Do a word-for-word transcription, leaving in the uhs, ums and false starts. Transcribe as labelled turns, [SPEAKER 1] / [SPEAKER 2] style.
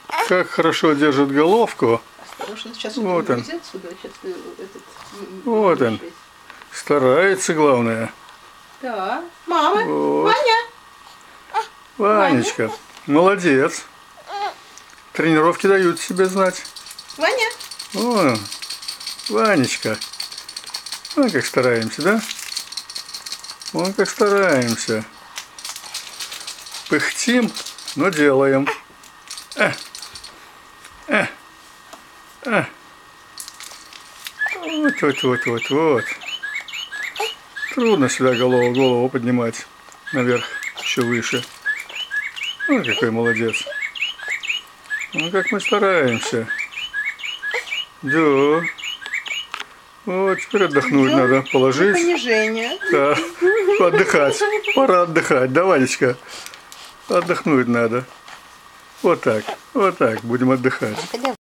[SPEAKER 1] Как хорошо держит головку.
[SPEAKER 2] Осторожно, сейчас
[SPEAKER 1] вот он.
[SPEAKER 2] Отсюда. Сейчас этот,
[SPEAKER 1] вот он. Старается, главное.
[SPEAKER 2] Да. Мама,
[SPEAKER 1] вот.
[SPEAKER 2] Ваня.
[SPEAKER 1] Ванечка,
[SPEAKER 2] Ваня.
[SPEAKER 1] Молодец. Тренировки дают себе знать.
[SPEAKER 2] Ваня.
[SPEAKER 1] О, Ванечка. Вон как стараемся, да? Вон как стараемся. Пыхтим, но делаем. Э, э, э. Вот, вот, вот, вот, вот. Трудно сюда голову, голову поднимать наверх, еще выше. Ну, какой молодец. Ну, как мы стараемся. Да. Вот, теперь отдохнуть
[SPEAKER 2] Идем
[SPEAKER 1] надо, положить.
[SPEAKER 2] Понижение.
[SPEAKER 1] Да, отдыхать. Пора отдыхать. Да, Ванечка? Отдохнуть надо. Вот так, вот так будем отдыхать.